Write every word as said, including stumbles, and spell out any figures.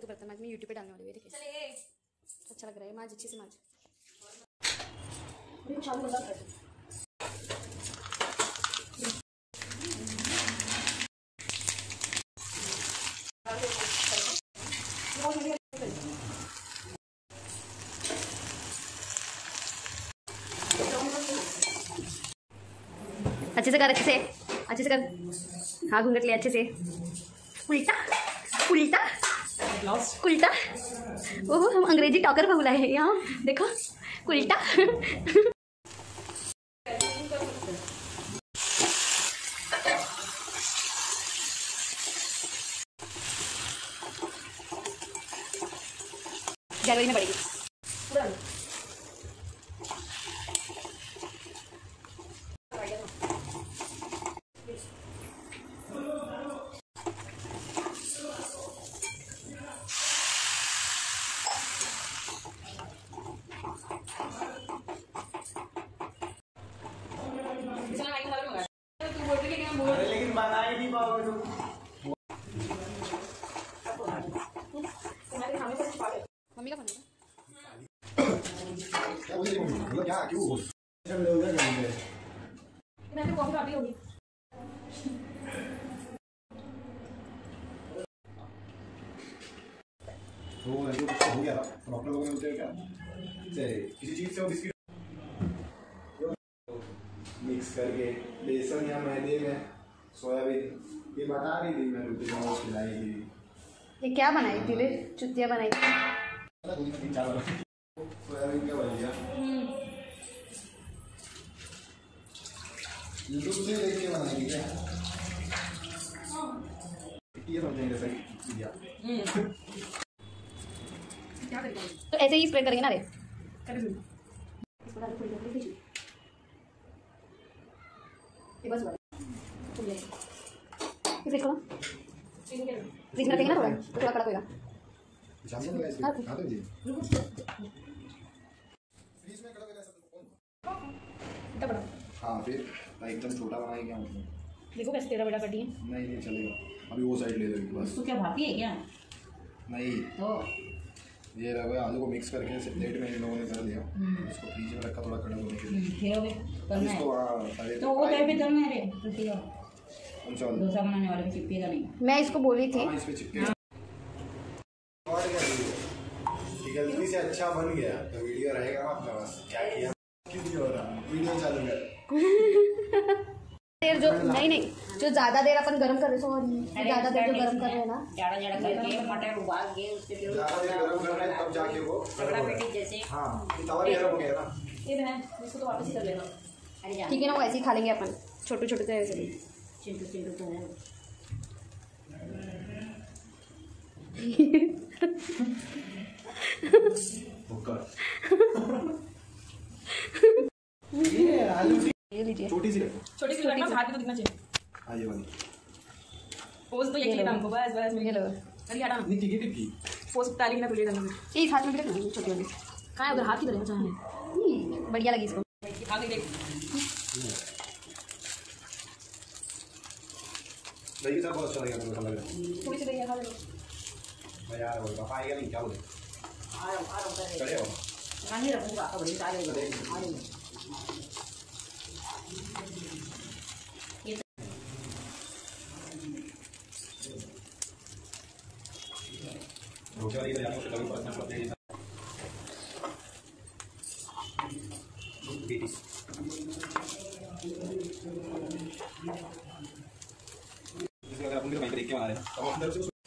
बर्तन मांज मैं यूट्यूब पे डालने वाली हूँ। देखिए अच्छा लग रहा है, मांज अच्छे से मांज। अच्छे से कर, अच्छे से अच्छे से कर। हाँ घूंघट ले अच्छे से। उल्टा उल्टा उल्टा। ओहो हम अंग्रेजी टॉकर बहुला है यहाँ, देखो उल्टा। ग्यारह बजे में पड़ेगी। लेकिन बना ही नहीं पाओगे तुम। मम्मी का फोन क्या बोल रही हो? क्या क्यों अच्छा मिले हो? क्या करेंगे? मैंने कॉफी काटी होगी। तो जो कुछ हो गया था डॉक्टर लोगों ने बोलते क्या से किसी चीज से वो बिस्किट मिक्स करके बेसन या मैदे में सोयाबीन ये बता रही थी मैं रुपये में खिलाएगी। ये क्या बनाई थी रे? चुतिया बनाई थी। सोयाबीन का बन गया यूट्यूब से देख के बनाएगी क्या? ये समझेंगे सही दिया। क्या करेंगे? तो ऐसे ही स्प्रेड करेंगे ना रे। इसको डाल थोड़ी देर फ्रिज में। ये बस बड़ा। इसे खोलो। फ्रिज में रखेंगे ना थोड़ा, तो थोड़ा कड़क होगा। जामुन लगा इसमें खा दो जी। फ्रिज में कड़क होगा सब कौन? इतना बड़ा। हाँ फिर एकदम छोटा बनाएंगे क्या मतलब? देखो कैसे टेढ़ा बेड़ा कटी है। नहीं नहीं चलेगा, अभी वो साइड ले लेंगे बस। तो क्या भापी है क्या? नहीं तो ये रवा आलू को मिक्स करके से प्लेट में इन लोगों ने कर दिया, इसको फ्रीज में रखा थोड़ा कड़क होने के लिए। फिर अभी करना इसको है हाँ तवे तो वो तवे पे करना है रे। तो फिर कौन सा वाला? डोसा बनाने वाले पे चिपकेगा नहीं। मैं इसको बोली थी। हाँ इस पे चिपके और क्या ये गलती से अच्छा बन गया तो वीडियो रहेगा ना अपने पास। क्या किया क्यों नहीं हो रहा? वीडियो चालू कर देर जो नहीं नहीं जो ज्यादा देर अपन गरम कर रहे हैं, ज्यादा देर जो गरम कर रहे हैं ना, ज्यादा ज्यादा करके मटर उबाल के उसके फिर ज्यादा देर गरम करना है तब जाके वो कपड़ा पेटी जैसे। हाँ तवा भी गरम हो गया ना। ये बहन इसको तो वापस ही कर लेना। अरे जा ठीक है ना, वो ऐसे ही खा लेंगे अपन छोटे छोटे से ऐसे। चिंटू चिंटू तो है ये आलू ये लीजिए छोटी सी रखो। छोटी सी रखना, हाथ में तो दिखना चाहिए। हाँ ये वाली पोज तो ये चाहिए हमको, बस बस मिल गया। अरे हटा ना, नहीं टिकी टिकी पोज डाली ना भूलिए करना। ये इस हाथ में भी रखना है छोटी वाली। कहाँ है उधर? हाथ की तरह चाहे बढ़िया लगी इसको। आगे देख दही के साथ बहुत अच्छा लगेगा, मुझे लग रहा है। थोड़ी सी दही खा ले। मैं यार बोल पापा आएगा नहीं क्या बोले? आ रहा आ रहा खड़े हो नहीं रखूंगा अब बड़ी सारे आ रही रोटी वाली तो जाने को कभी पड़ना पड़ता है। बीटीस इसका अगर अपन को देख के बना रहे हैं तो अंदर से